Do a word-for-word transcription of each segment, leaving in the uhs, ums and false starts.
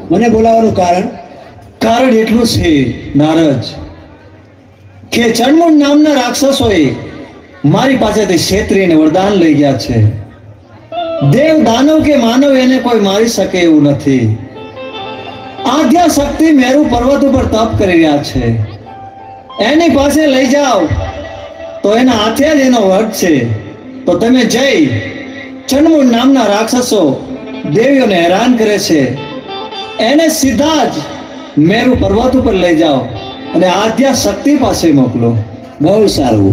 મને બોલાવવાનું કારણ કારણ એટલું છે નારદ કે ચંડમુંડ નામના રાક્ષસોએ મારી પાસેથી ક્ષેત્રીને વરદાન લઈ ગયા છે. દેવ દાનવ કે માનવ એને કોઈ મારી શકે એવું નથી. આદ્યા શક્તિ મેરુ પર્વત ઉપર તપ કરી રહ્યા છે. એની પાસે લઈ જાઓ તો એના હાથે જ એનો વટ છે. તો તમે જઈ ચંડમુંડ નામના રાક્ષસો દેવીઓને હેરાન કરે છે એને સીધા જ મેરુ પર્વત ઉપર લઈ જાઓ અને આદ્યા શક્તિ પાસે મોકલો. બહુ સારું.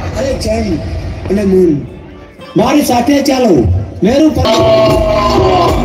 અને મૂન મારી સાથે ચાલો મેરુ પર્વત